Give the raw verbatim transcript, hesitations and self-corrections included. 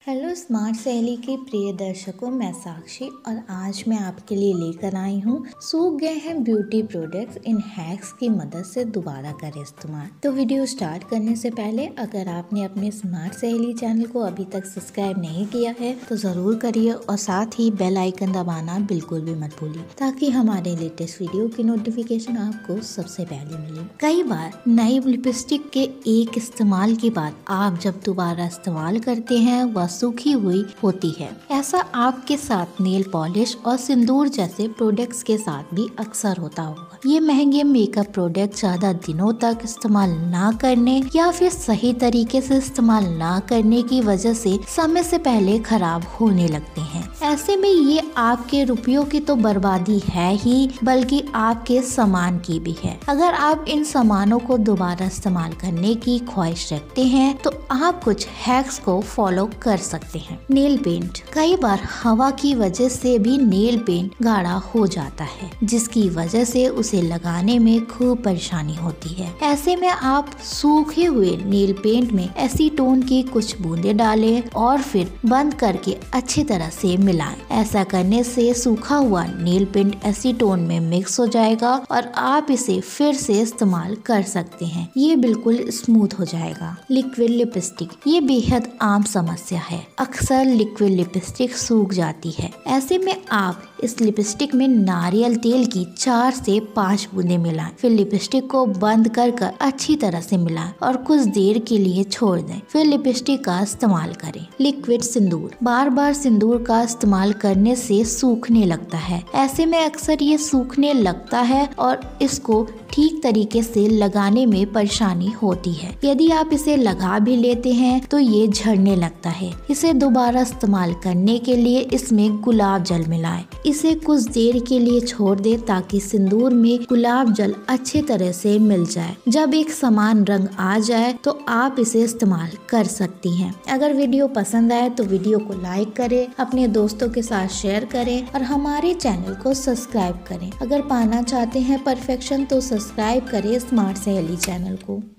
Hello smart सहेली के प्रिय दर्शकों, मैं साक्षी और आज मैं आपके लिए लेकर आई हूँ सूख गए हैं ब्यूटी प्रोडक्ट्स इन हैक्स की मदद से दोबारा करें इस्तेमाल। तो वीडियो स्टार्ट करने से पहले अगर आपने अपने स्मार्ट सहेली चैनल को अभी तक सब्सक्राइब नहीं किया है तो जरूर करिए और साथ ही बेल आइकन दबाना बिल्कुल भी मत भूलिए ताकि हमारे लेटेस्ट वीडियो की नोटिफिकेशन आपको सबसे पहले मिले। कई बार नई लिपस्टिक के एक इस्तेमाल के बाद आप जब दोबारा इस्तेमाल करते हैं वह सूखी हुई होती है। ऐसा आपके साथ नेल पॉलिश और सिंदूर जैसे प्रोडक्ट्स के साथ भी अक्सर होता होगा। ये महंगे मेकअप प्रोडक्ट ज्यादा दिनों तक इस्तेमाल ना करने या फिर सही तरीके से इस्तेमाल ना करने की वजह से समय से पहले खराब होने लगते हैं। ऐसे में ये आपके रुपयों की तो बर्बादी है ही बल्कि आपके सामान की भी है। अगर आप इन सामानों को दोबारा इस्तेमाल करने की ख्वाहिश रखते हैं तो आप कुछ हैक्स को फॉलो कर सकते हैं। नेल पेंट, कई बार हवा की वजह से भी नेल पेंट गाढ़ा हो जाता है जिसकी वजह से उसे लगाने में खूब परेशानी होती है। ऐसे में आप सूखे हुए नेल पेंट में एसीटोन की कुछ बूंदें डालें और फिर बंद करके अच्छी तरह से मिलाएं। ऐसा करने से सूखा हुआ नेल पेंट एसीटोन में मिक्स हो जाएगा और आप इसे फिर से इस्तेमाल कर सकते हैं। ये बिल्कुल स्मूथ हो जाएगा। लिक्विड लिपस्टिक, ये बेहद आम समस्या है। अक्सर लिक्विड लिपस्टिक सूख जाती है। ऐसे में आप इस लिपस्टिक में नारियल तेल की चार से पाँच बूंदें मिलाएं, फिर लिपस्टिक को बंद कर कर अच्छी तरह से मिलाएं और कुछ देर के लिए छोड़ दें, फिर लिपस्टिक का इस्तेमाल करें। लिक्विड सिंदूर, बार बार सिंदूर का इस्तेमाल करने से सूखने लगता है। ऐसे में अक्सर ये सूखने लगता है और इसको ठीक तरीके से लगाने में परेशानी होती है। यदि आप इसे लगा भी लेते हैं तो ये झड़ने लगता है। इसे दोबारा इस्तेमाल करने के लिए इसमें गुलाब जल मिलाएं। इसे कुछ देर के लिए छोड़ दें ताकि सिंदूर में गुलाब जल अच्छी तरह से मिल जाए। जब एक समान रंग आ जाए तो आप इसे इस्तेमाल कर सकती हैं। अगर वीडियो पसंद आए तो वीडियो को लाइक करें, अपने दोस्तों के साथ शेयर करें और हमारे चैनल को सब्सक्राइब करें। अगर पाना चाहते हैं परफेक्शन तो सब्सक्राइब करें स्मार्ट सहेली चैनल को।